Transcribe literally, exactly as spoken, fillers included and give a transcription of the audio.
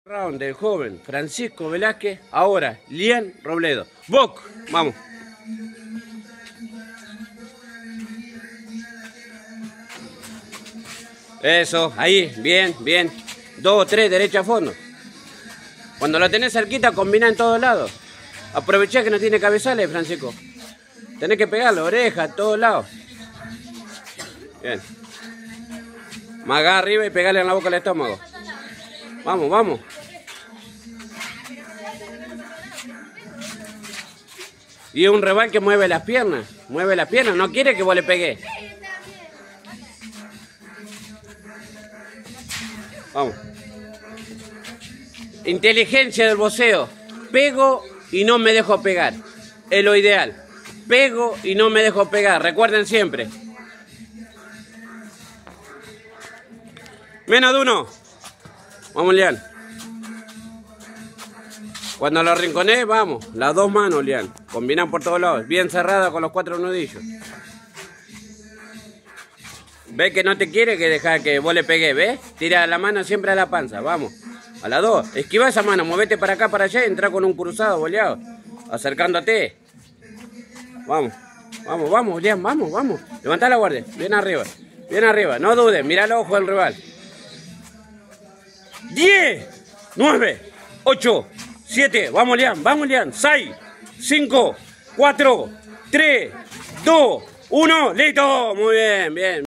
Round del joven Francisco Velázquez, ahora Lian Robledo. Boc, vamos. Eso, ahí, bien, bien. Dos, tres, derecha a fondo. Cuando lo tenés cerquita, combina en todos lados. Aprovechá que no tiene cabezales, Francisco. Tenés que pegarlo, oreja, a todos lados. Bien. Más acá arriba y pegarle en la boca al estómago. Vamos, vamos. Y un rival que mueve las piernas. Mueve las piernas, no quiere que vos le pegues. Vamos. Inteligencia del boxeo. Pego y no me dejo pegar. Es lo ideal. Pego y no me dejo pegar. Recuerden siempre. Menos de uno. Vamos, Lian. Cuando lo rinconés, vamos. Las dos manos, Lian. Combinan por todos lados. Bien cerrada con los cuatro nudillos. ¿Ves que no te quiere que dejar que vos le pegues? ¿Ves? Tira la mano siempre a la panza. Vamos. A las dos. Esquiva esa mano. Movete para acá, para allá y entra con un cruzado, boleado. Acercándote. Vamos. Vamos, vamos, Lian. Vamos, vamos. Levantá la guardia. Bien arriba. Bien arriba. No dudes. Mirá el ojo del rival. diez, nueve, ocho, siete, vamos Lian, vamos Lian, seis, cinco, cuatro, tres, dos, uno, listo, muy bien, bien.